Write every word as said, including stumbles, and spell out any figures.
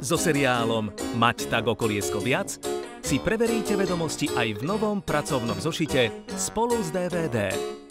So seriálom Mať tak okoliesko viac si preveríte vedomosti aj v novom pracovnom zošite spolu s dé vé dé.